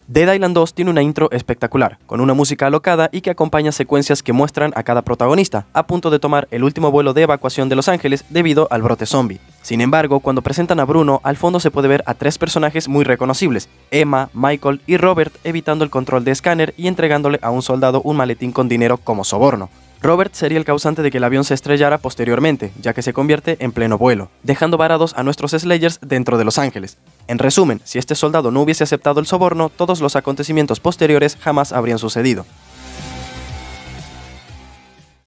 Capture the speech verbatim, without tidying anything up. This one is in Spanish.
Dead Island dos tiene una intro espectacular, con una música alocada y que acompaña secuencias que muestran a cada protagonista, a punto de tomar el último vuelo de evacuación de Los Ángeles debido al brote zombie. Sin embargo, cuando presentan a Bruno, al fondo se puede ver a tres personajes muy reconocibles, Emma, Michael y Robert, evitando el control de escáner y entregándole a un soldado un maletín con dinero como soborno. Robert sería el causante de que el avión se estrellara posteriormente, ya que se convierte en pleno vuelo, dejando varados a nuestros Slayers dentro de Los Ángeles. En resumen, si este soldado no hubiese aceptado el soborno, todos los acontecimientos posteriores jamás habrían sucedido.